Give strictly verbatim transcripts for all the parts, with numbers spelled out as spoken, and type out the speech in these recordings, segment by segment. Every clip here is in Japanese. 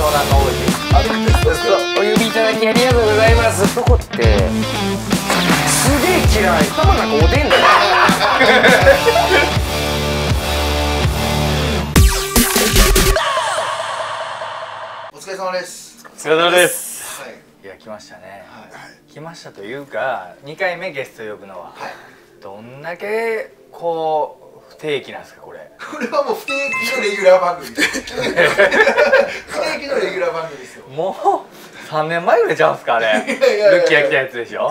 南の王子。お呼びいただきありがとうございます。どこってすげえ嫌い。頭なんかおでんだよ。 お疲れ様です。 お疲れ様です。 はい。 いや来ましたね。 はい。 来ましたというかにかいめゲスト呼ぶのは、 はい。 どんだけこう不定期なんですかこれ。 これはもう不定期のレギュラー番組です。不定期のレギュラー番組ですよ。 もうさんねんまえぐらいちゃうんすかあれ。ルッキーが来たやつでしょ。 はい。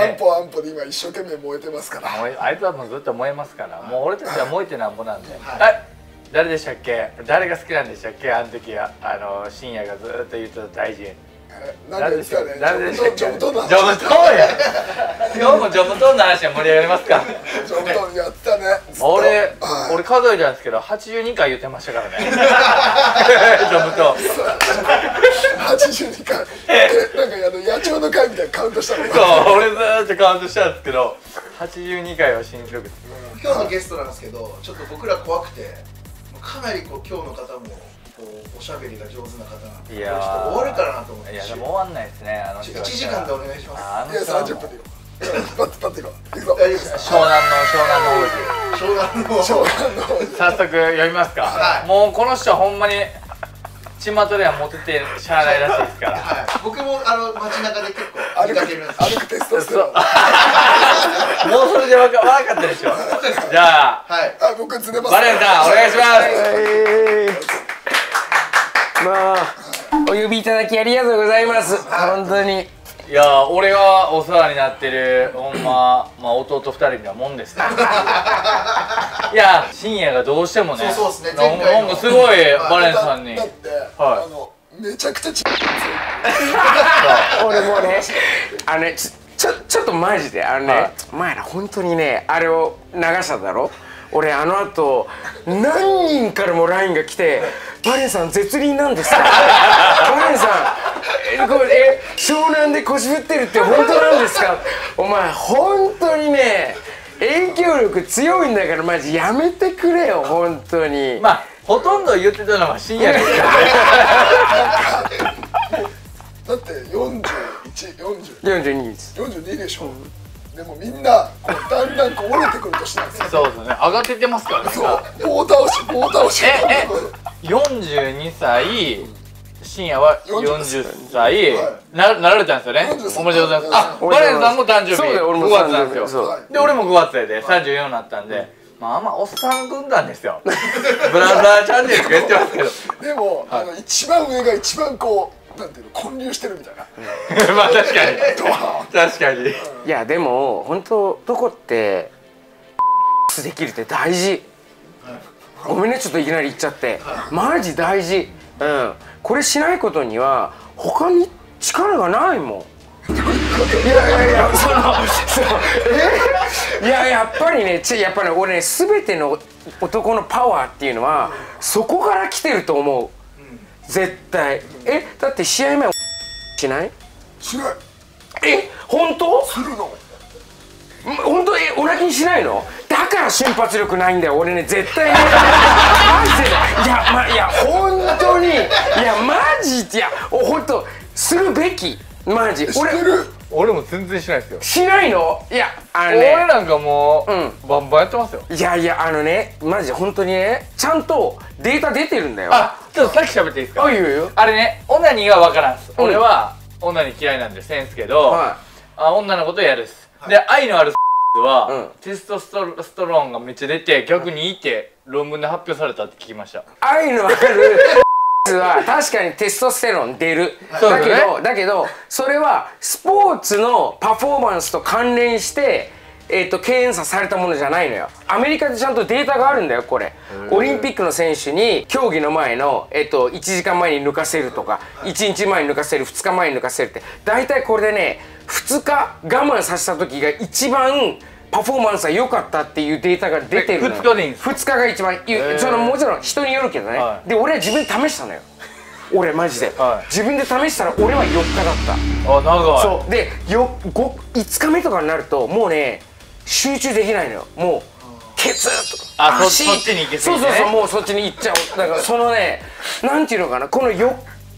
安保安保で今一生懸命燃えてますから。 あいつはもうずっと燃えますから、もう俺たちは燃えてなんぼなんで。はい。誰でしたっけ、誰が好きなんでしたっけ、あの時はあの深夜がずっと言ってた大臣。 誰でしたっけ、 誰でしたっけ。 ジョブトンの話。 ジョブトンや。今日もジョブトンの話は盛り上がりますか。 ジョブトンやったね。 俺俺数えたんですけどはちじゅうにかい言ってましたからね。ジョブトンはちじゅうにかい。なんかあの野鳥の会みたいなカウントしたの。 そう俺ずーっとカウントしたんですけどはちじゅうにかいは新記録。 今日のゲストなんですけど、ちょっと僕ら怖くてかなりこう今日の方もこうおしゃべりが上手な方なんで、 いやーちょっと終わるからなと思って。 いやでも終わんないですね、あの人いちじかんでお願いします。 あいやさんじゅっぷんでいこう。パッてパッていこう。いくぞ。大丈夫ですか。 湘南の湘南の王子。 湘南の湘南の王子。 早速読みますか。 はい。 もうこの人はほんまに巷ではモテてしゃあないらしいですから。 はい。僕もあの街中で結構見かけるんです。歩くテストステロン。 もうそれでわかわかったでしょ。じゃあ、 はい。あ、僕ズネます。 バレンさんお願いします。まあお呼びいただきありがとうございます。本当に。いや俺がお世話になってるほんままあ弟二人なもんですね。いや深夜がどうしてもね、 そうそうですね。 なんかすごいバレンさんに。 だってあのめちゃくちゃち。 俺もねあのねちょちょっとマジであのね前ら本当にねあれを流しただろ。俺あの後何人からも ライン が来て「バレンさん絶倫なんですか?」「バレンさんえこれえ湘南で腰振ってるって本当なんですか?」お前本当にね影響力強いんだからマジやめてくれよ本当に。まあほとんど言ってたのは深夜ですからね。 だってよんじゅういち、よんじゅう、 よんじゅうにです。 よんじゅうにでしょ。でもみんなこうだんだんこう折れてくる年なんですよ。 そうですね。上がってってますからね。 そう棒倒し棒倒し。 ええよんじゅうにさい深夜はよんじゅっさいななられたんですよね。おめでとうございます。あバレンさんも誕生日ごがつなんですよ。で俺もごがつでさんじゅうよんになったんで。まあまあおっさん軍団ですよ。ブラザーチャンネルとか言ってますけど。 でもあの一番上が一番こうなんていうの混流してるみたいな。 まあ確かに確かに。いやでも本当どこってできるって大事。ごめんねちょっといきなり言っちゃって。マジ大事。うん。これしないことには他に力がないもん。いやいやいやそのそうえいややっぱりねちやっぱり、ね、俺ね全ての男のパワーっていうのはそこから来てると思う。絶対。えだって試合前しない？ しない。 え本当？ するの？ 本当えお泣きにしないの？だから瞬発力ないんだよ俺ね絶対ね。マジでいやまいや本当にいやマジいや本当するべき。マジ俺俺も全然しないですよ。しないの？いやあのね俺なんかもう、うん、バンバンやってますよ。いやいやあのねマジ本当にねちゃんとデータ出てるんだよ。あちょっとさっき喋っていいですか？あいいよいいよ。あれねオナニーは分からんす、うん、俺はオナニー嫌いなんでせんすけど、はい、あ女の子とやるっす、はい、で愛のあるは、うん、テストストロストロンがめっちゃ出て逆にいいって論文で発表されたって聞きました。愛のあるは確かにテストステロン出る。だけどだけどそれはスポーツのパフォーマンスと関連してえっと検査されたものじゃないのよ。アメリカでちゃんとデータがあるんだよこれ。オリンピックの選手に競技の前のえっといちじかんまえに抜かせるとかいちにちまえに抜かせるふつかまえに抜かせるって大体これでねふつか我慢させた時が一番パフォーマンスが良かったっていうデータが出てるのよ。ふつかでいいんですか？ふつかが一番そのもちろん人によるけどね、はい、で俺は自分で試したのよ。俺マジで、はい、自分で試したら俺はよっかだった。あ長い。そうでよごいつかめとかになるともうね集中できないのよ。もうケツとかあそっちに行けすぎてね。そうそうそうもうそっちに行っちゃう。だからそのねなんていうのかなこのよっ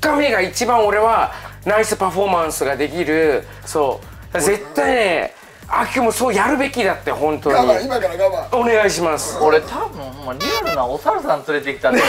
日目が一番俺はナイスパフォーマンスができる。そう絶対ね、あきくんもそうやるべきだって。本当に我慢、今から我慢お願いします。 俺多分ほんまリアルなお猿さん連れてきたんだよ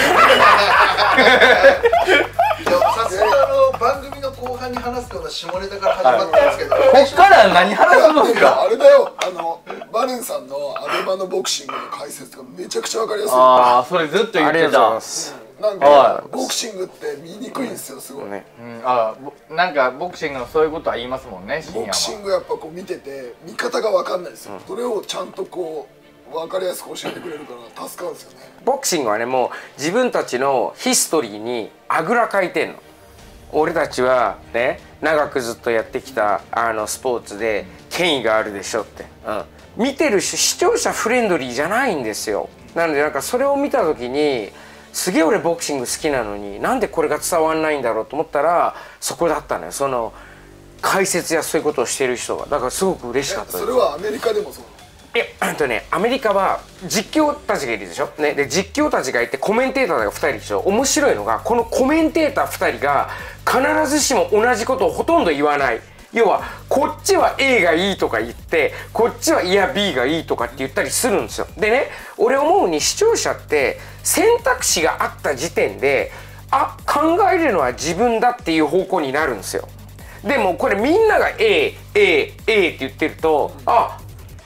さすがの番組の後半に話すような下ネタから始まったんですけど、 こっから何話すのか。 あれだよ、あのバレンさんのアベマのボクシングの解説とかめちゃくちゃわかりやすい。 ああ、それずっと言ってた。 なんかボクシングって見にくいんですよ、すごい。 ね、 うん、ああ、なんかボクシングのそういうことは言いますもんね。 ボクシングやっぱこう見てて見方がわかんないですよ。それをちゃんとこうわかりやすく教えてくれるから助かるんですよね。 ボクシングはね、もう自分たちのヒストリーにあぐらかいてんの。俺たちはね、長くずっとやってきたあのスポーツで権威があるでしょって、うん、見てるし視聴者フレンドリーじゃないんですよ。なのでなんかそれを見た時にすげえ俺ボクシング好きなのになんでこれが伝わんないんだろうと思ったら、そこだったのよ、その解説やそういうことをしてる人が。だからすごく嬉しかったです。 それはアメリカでもそう。 えあとね、アメリカは実況たちがいるでしょ、ね、で実況たちがいてコメンテーターがふたりでしょ。面白いのがこのコメンテーターふたりが必ずしも同じことをほとんど言わない。要はこっちは A がいいとか言ってこっちはいや ビー がいいとかって言ったりするんですよ。でね、俺思うに視聴者って選択肢があった時点であ考えるのは自分だっていう方向になるんですよ。でもこれみんなが A、A、A って言ってるとあ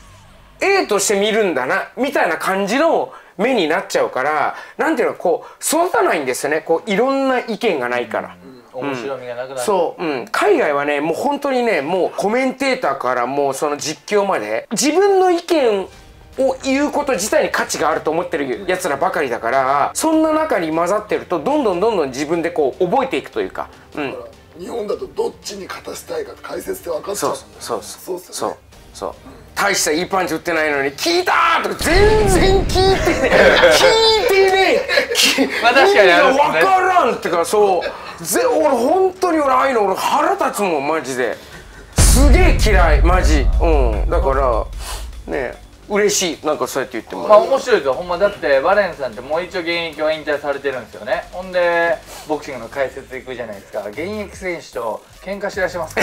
A として見るんだなみたいな感じの目になっちゃうから、なんていうの、こう育たないんですよね。こういろんな意見がないから。 うん、面白みがなくなる。 そう、うん、海外はねもう本当にね、もうコメンテーターからもうその実況まで自分の意見を言うこと自体に価値があると思ってるやつらばかりだから、そんな中に混ざってるとどんどんどんどん自分でこう覚えていくというか、うん、 日本だとどっちに勝たせたいか解説で分かっちゃう。 そうそうそうそうそう、大したいいパンチ打ってないのに聞いたーとか全然聞いてねえ聞いてねえまあ確かにあるんですね。 分からんってか、そうぜ俺本当に俺ああいうの俺腹立つもんマジですげえ嫌いマジ。うんだからね嬉しい、なんかそうやって言ってもまあ面白いですよほんま。だってバレンさんってもう一応現役は引退されてるんですよね。ほんでボクシングの解説行くじゃないですか。現役選手と喧嘩しらっしゃいますから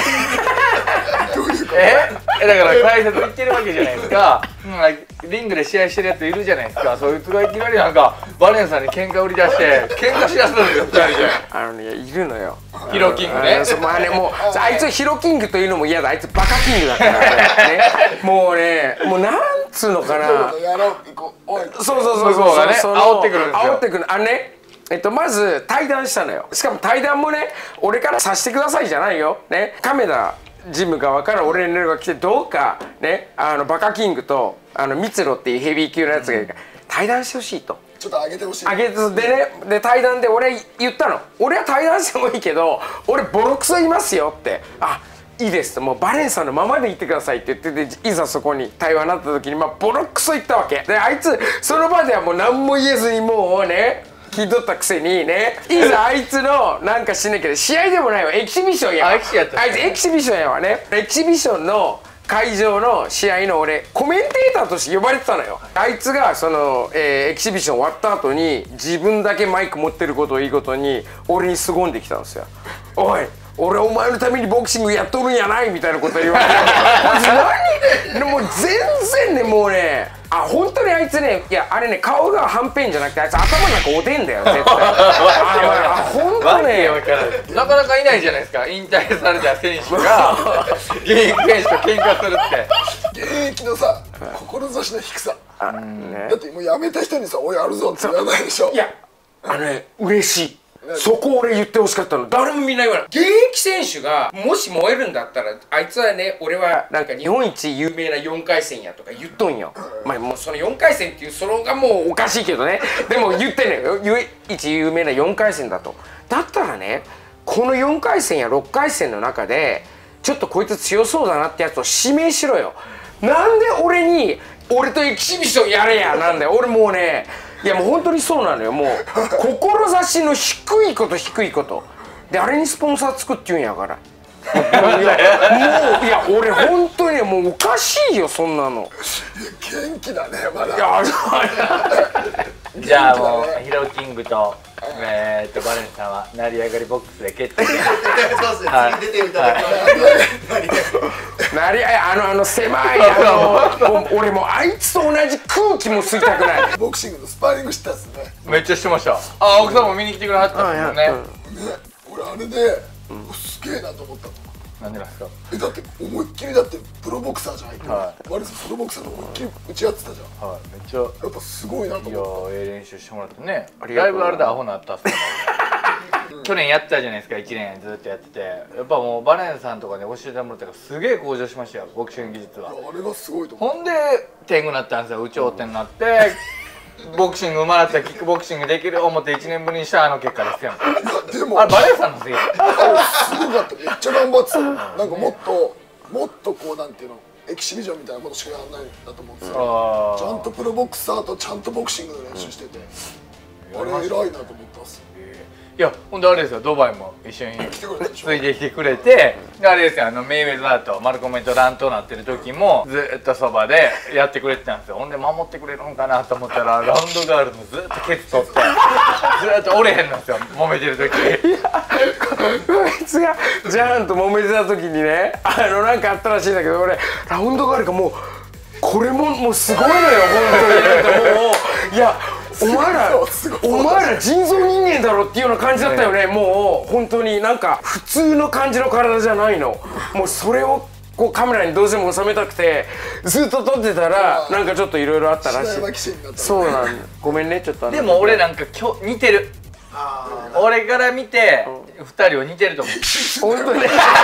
ええだから解説行ってるわけじゃないですか、うん、リングで試合してるやついるじゃないですか。そいつがいきなりなんかバレンさんに喧嘩売り出して喧嘩しらすんですよふたりで。 あのねいるのよヒロキングね。 あれもうあいつヒロキングというのも嫌だ、あいつバカキングだからねもうねもうなんつうのかな、 やろうこうおいそうそうそう向こうがねその煽ってくるんですよ。 煽ってくるあのねえっとまず対談したのよ。しかも対談もね俺からさせてくださいじゃないよね。亀田ジム側から俺に連絡が来てどうかねあのバカキングとあの蜜ろっていうヘビー級のやつがいるから対談してほしいと。 ちょっと上げてほしい。 あげつでねで対談で俺言ったの。俺は対談してもいいけど俺ボロクソ言いますよって。あいいですと、もうバレンさんのままで言ってくださいって言ってて、いざそこに対話になった時にまあボロクソ言ったわけで、あいつその場ではもう何も言えずにもうね聞いとったくせにね、いざあいつのなんかしなきゃ試合でもないわ、エキシビションやわ。 あエキシやったあいつエキシビションやわね。エキシビションの会場の試合の俺コメンテーターとして呼ばれてたのよ。あいつがその、えー、エキシビション終わった後に自分だけマイク持ってることをいいことに俺に凄んできたんですよ。おい俺お前のためにボクシングやっとるんやないみたいなこと言われて何もう全然ねもうねあ本当にあいつねいやあれね顔がはんぺんじゃなくてあいつ頭なんかおでんだよ絶対あ本当ねなかなかいないじゃないですか引退された選手が現役選手と喧嘩するって現役のさ志の低さあ、ね、 だってもう辞めた人にさ「おいやるぞ」って言わないでしょ。 いやあのね嬉しいそこ俺言ってほしかったの。誰もみんな言わない。現役選手がもし燃えるんだったらあいつはね俺はなんか日本一有名なよんかい戦やとか言っとんよ。まあもうそのよんかい戦っていうそのがもうおかしいけどねでも言ってんのよ唯一有名なよんかい戦だと。だったらねこのよんかい戦やろっかい戦の中でちょっとこいつ強そうだなってやつを指名しろよ。なんで俺に俺とエキシビションやれやなんだよ。俺もうねいやもう本当にそうなのよ。もう志の低いこと低いことであれにスポンサーつくって言うんやからいやもういや俺本当にもうおかしいよそんなの。 元気だねまだ。 いやじゃあもうヒロキングとえっとバレンさんは成り上がりボックスで決定。 そうですね、次出てみたらなりあのあの狭いあのもう俺もうあいつと同じ空気も吸いたくないボクシングのスパーリングしてたっすね。 めっちゃしてました。あ、奥さんも見に来てくれはったんですよね。 ね、俺あれで、すげえなと思ったの。 なんでなんですか。 え、だって思いっきりだってプロボクサーじゃないか。 はバレさんプロボクサーで思いっきり打ち合ってたじゃん。 はい、めっちゃ。 やっぱすごいなといや思っー、ええ練習してもらってね。 ありがとうだいぶあれでアホなったっすね。去年やってたじゃないですか、いちねんずっとやってて、やっぱもうバレンさんとかに教えてもらったからすげえ向上しましたよ、ボクシング技術は。 た。あれがすごいと思う。 ほんで天狗になったんですよ、有頂天になってボクシング生まれたらキックボクシングできる思っていちねんぶりにしたあの結果ですよ。 いやでもあれバレンさんのせいです。 すごかった。めっちゃ頑張ってた。なんかもっともっとこうなんていうのエキシビジョンみたいなことしかやらないんだと思うんですよ。 あちゃんとプロボクサーとちゃんとボクシングの練習してて、あれ偉いなと思ったっす。 いや、ほんであれですよ、ドバイも一緒に来てくれたでしょ。 ついてきてくれて、あれですよ、あのメイウェザーとマルコメと乱闘なってる時もずっとそばでやってくれてたんですよ。ほんで守ってくれるんかなと思ったらラウンドガールもずっとケツ取ってずっと折れへんのですよ、揉めてる時。 こいつがジャーンと揉めてた時にね、あのなんかあったらしいんだけど、俺ラウンドガールがもうこれももうすごいのよ本当に。なんかもういやお前らお前ら人造人間だろっていうような感じだったよね。もう本当になんか普通の感じの体じゃないの。もうそれをこうカメラにどうしても収めたくてずっと撮ってたらなんかちょっといろいろあったらしい。 白山騎士になった。 そうなんだ。ごめんねちょっと。 でも俺なんか今日似てる。俺から見てふたりは似てると思う。 本当に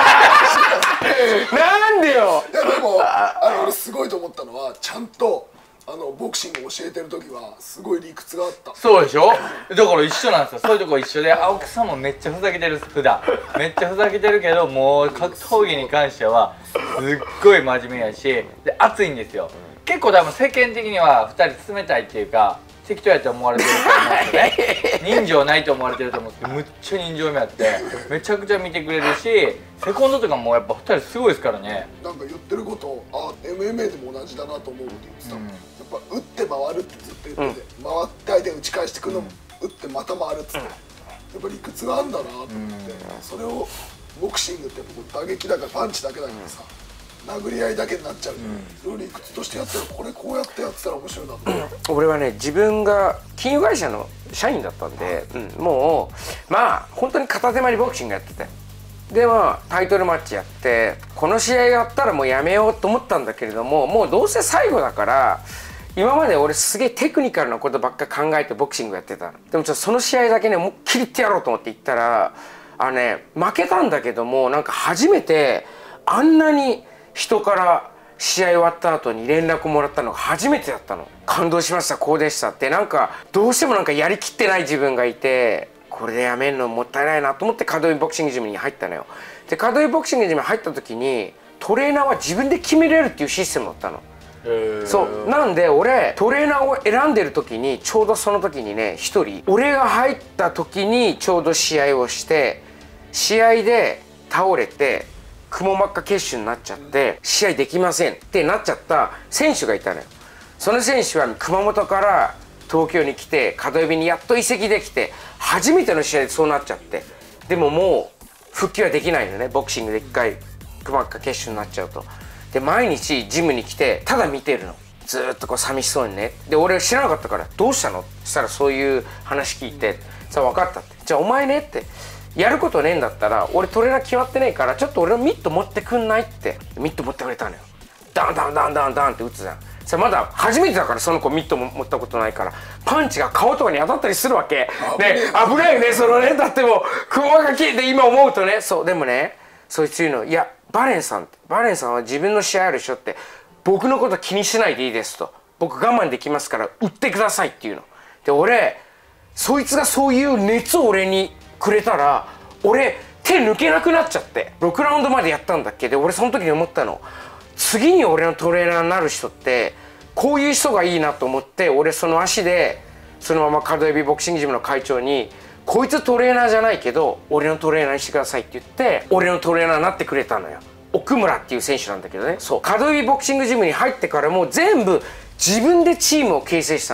なんでよ。 いやでもあの俺すごいと思ったのはちゃんとあのボクシング教えてる時はすごい理屈があった。 そうでしょ。だから一緒なんですよ、そういうとこ一緒で。青木さんもめっちゃふざけてる普段めっちゃふざけてるけど、もう格闘技に関してはすっごい真面目やし、で熱いんですよ。結構多分世間的にはふたり冷たいっていうか適当やって思われてると思うんですよね。人情ないと思われてると思うんですけど、むっちゃ人情味あってめちゃくちゃ見てくれるし、セコンドとかもやっぱふたりすごいですからね。 なんか言ってることあ エムエムエー でも同じだなと思うって言ってたもん、 うんやっぱ打って回るってずっと言ってて、うん、回って相手が打ち返してくるのも、うん、打ってまた回るっつって、うん、やっぱ理屈があるんだなと思って、うん、それをボクシングってやっぱ打撃だからパンチだけだからさ、殴り合いだけになっちゃう、うん、それを理屈としてやったらこれこうやってやってたら面白いなと思って、 うん、俺はね自分が金融会社の社員だったんで、うん、もうまあ本当に片手間にボクシングやってて、でまあタイトルマッチやってこの試合やったらもうやめようと思ったんだけれども、もうどうせ最後だから今まで俺すげえテクニカルなことばっか考えてボクシングやってた。でもちょっとその試合だけね思いっきりいってやろうと思って行ったらあのね負けたんだけども、なんか初めてあんなに人から試合終わった後に連絡もらったのが初めてだったの。感動しました、こうでしたって。なんかどうしてもなんかやりきってない自分がいて、これでやめるのもったいないなと思って門井ボクシングジムに入ったのよ。で門井ボクシングジムに入った時にトレーナーは自分で決めれるっていうシステムだったの。そうなんで俺トレーナーを選んでる時にちょうどその時にね一人俺が入った時にちょうど試合をして試合で倒れてくも膜下血腫になっちゃって試合できませんってなっちゃった選手がいたのよ。その選手は熊本から東京に来て門指にやっと移籍できて初めての試合でそうなっちゃって、でももう復帰はできないのね、ボクシングで一回くも膜下血腫になっちゃうと。で毎日ジムに来てただ見てるの、ずーっとこう寂しそうにね。で俺知らなかったから「どうしたの?」って言ったらそういう話聞いて「さあ分かった」って「じゃあお前ね」って「やることねえんだったら俺トレーナー決まってねえからちょっと俺のミット持ってくんない?」ってミット持ってくれたのよ。ダンダンダンダンダンって打つじゃん。さあまだ初めてだからその子ミットも持ったことないからパンチが顔とかに当たったりするわけね。危ないよねそのね。だってもうクモが消えて今思うとね。そうでもねそいつ言うの「いやバレンさんバレンさんは自分の試合あるでしょ」って「僕のこと気にしないでいいです」と「僕我慢できますから打ってください」って言うの。で俺そいつがそういう熱を俺にくれたら俺手抜けなくなっちゃってろくラウンドまでやったんだっけ。で俺その時に思ったの、次に俺のトレーナーになる人ってこういう人がいいなと思って、俺その足でそのまま門指ボクシングジムの会長に「こいつトレーナーじゃないけど俺のトレーナーにしてください」って言って俺のトレーナーになってくれたのよ。奥村っていう選手なんだけどね。そう門指ボクシングジムに入ってからもう全部自分でチームを形成したの。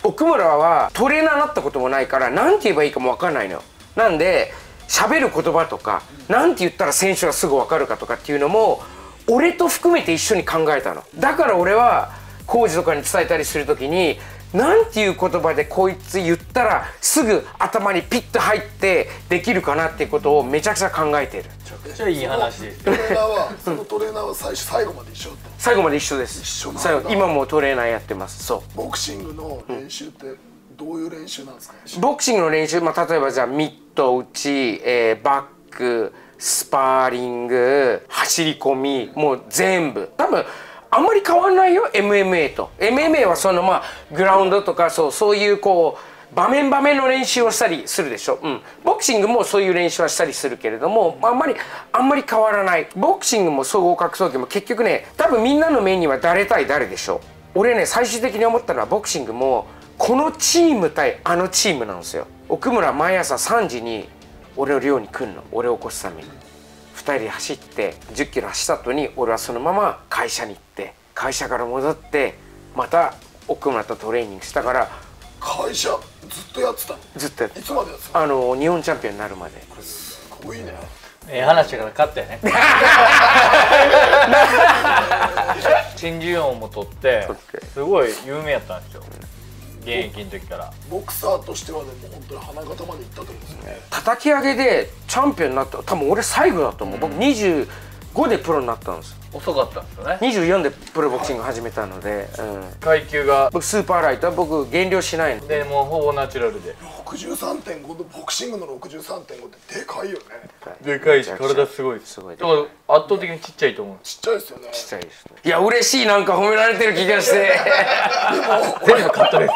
奥村はトレーナーになったこともないから何て言えばいいかも分かんないのよ。なんで喋る言葉とか何て言ったら選手がすぐ分かるかとかっていうのも俺と含めて一緒に考えたの。だから俺はコーチとかに伝えたりする時になんていう言葉でこいつ言ったらすぐ頭にピッと入ってできるかなっていうことをめちゃくちゃ考えてる。 めちゃくちゃいい話です。 トレーナーはそのトレーナーは最初最後まで一緒だった。 最後まで一緒です。 一緒なんだ。 最後今もトレーナーやってます。そう。 ボクシングの練習ってどういう練習なんですか？ ボクシングの練習、まあ、例えばじゃあミット打ち、えー、バック、スパーリング、走り込み、もう全部多分あんまり変わんないよ エムエムエー と。 エムエムエー はそのまあグラウンドとかそうそういうこう場面場面の練習をしたりするでしょ。うん、ボクシングもそういう練習はしたりするけれどもあんまりあんまり変わらない。ボクシングも総合格闘技も結局ね多分みんなの目には誰対誰でしょ。俺ね最終的に思ったのはボクシングもこのチーム対あのチームなんですよ。奥村毎朝さんじに俺の寮に来るの、俺を起こすために。ふたりで走ってじゅっキロ走った後に俺はそのまま会社に行って会社から戻ってまた奥村とトレーニングしたから。 会社ずっとやってたの？ ずっとやっていつまでやってたの？ あの日本チャンピオンになるまで。 これすごいね。 ええ話だから勝ったよね。新人王も取ってすごい有名やったんですよ、現役の時から。 ボクサーとしてはでも本当に花形まで行ったってことですよね。 叩き上げでチャンピオンになった多分俺最後だと思う、うん、僕にじゅうごでプロになったんです。 遅かったんですよね。 にじゅうよんでプロボクシング始めたので、うん、 階級が僕スーパーライトは僕減量しないのでもうほぼナチュラルでろくじゅうさんてんご のボクシングの ろくじゅうさんてんご ってでかいよね。 でかいし体すごいです。 すごいでも圧倒的にちっちゃいと思う。 ちっちゃいですよね。 ちっちゃいですね。いや嬉しい、なんか褒められてる気がして全部カットです。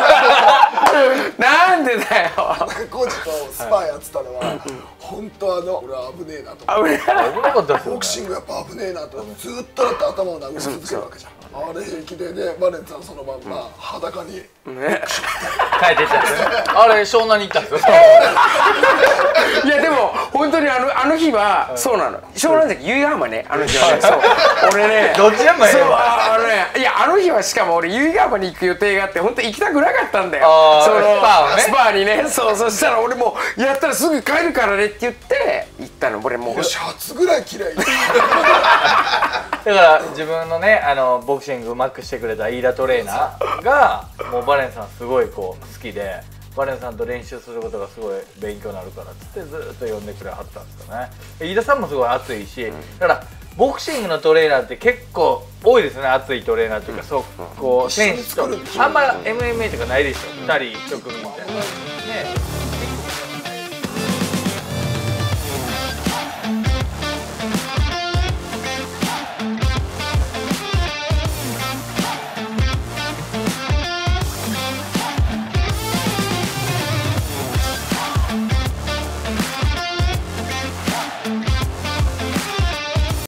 なんでだよ。 コーチとスパーやってたのは本当あの俺は危ねえなと思って。 危ない危なかったですよね。 ボクシングやっぱ危ねえなとずっとだって頭を殴り続けるわけじゃん。あれ平気でね、バレンさんそのまんま裸にね帰ってっちゃってあれ湘南に行ったんですよ。 いやでも本当にあのあの日はそうなの。湘南関由比ヶ浜ね、あの日はね。そう俺ねどっちでもええそうわ。 あのねいやあの日はしかも俺由比ヶ浜に行く予定があって本当行きたくなかったんだよ。 あーそのスパーをねスパーにね。そうそしたら俺もうやったらすぐ帰るからねって言って行ったの。俺もうシャツぐらい綺麗にだから自分のねあのボクシングうまくしてくれた飯田トレーナーがもうバレンさんすごいこう好きでバレンさんと練習することがすごい勉強になるからっつってずっと呼んでくれはったんですよね。飯田さんもすごい熱いし、だからボクシングのトレーナーって結構多いですね、熱いトレーナーというか、そうこう選手とあんま エムエムエー とかないでしょ、ふたりいち組みたいなね。